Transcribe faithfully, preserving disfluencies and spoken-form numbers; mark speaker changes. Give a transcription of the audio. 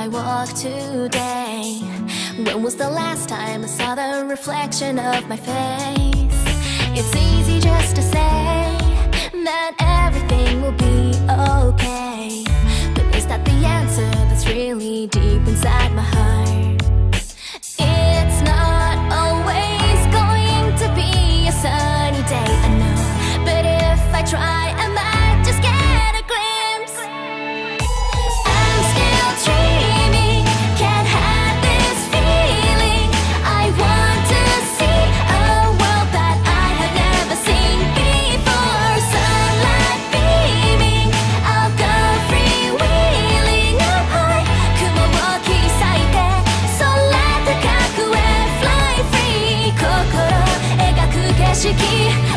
Speaker 1: I walk today? When was the last time I saw the reflection of my face? It's easy just to say that everything will be okay, but is that the answer that's really deep inside my heart? It's not always going to be a sunny day, I know, but if I try, I might just get a glimpse. I'm still dreaming, can't hide this feeling. I want to see a world that I have never seen before. Sunlight beaming, I'll go freewheeling up high. 雲を切り裂いて空高くへ Fly free 心描く景色